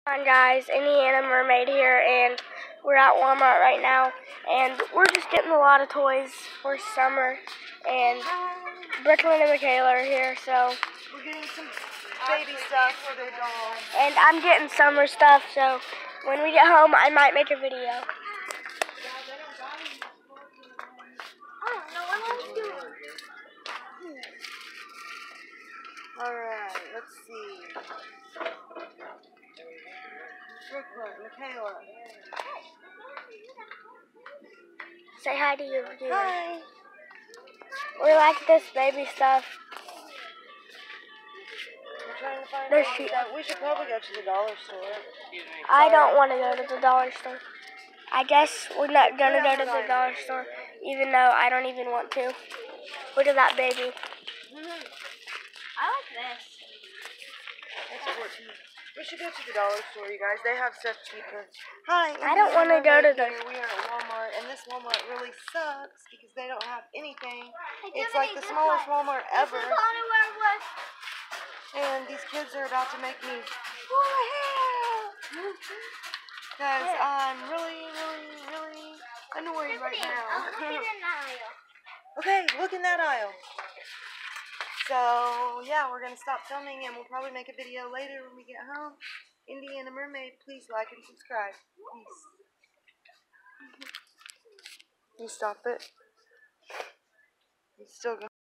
Hi guys, Indiana Mermaid here, and we're at Walmart right now, and we're just getting a lot of toys for summer, and Brooklyn and Michaela are here, so we're getting some baby stuff for their doll. And I'm getting summer stuff, so when we get home, I might make a video. Alright, let's see. Brooklyn, Michaela. Say hi to your viewers. Hi. We like this baby stuff. We're trying to find out. we should probably go to the dollar store. I don't want to go to the dollar store. I guess we're not going to go to the dollar store, even though I don't even want to. Look at that baby. I like this. It's 14. We should go to the dollar store, you guys. They have stuff cheaper. Hi. I don't want to go to the... We are at Walmart, and this Walmart really sucks because they don't have anything. It's like the smallest Walmart ever. And these kids are about to make me pull a hair. Because I'm really annoyed right now. Okay, look in that aisle. So, yeah, we're going to stop filming, and we'll probably make a video later when we get home. Indiana Mermaid, please like and subscribe. Peace. You stop it. You still go.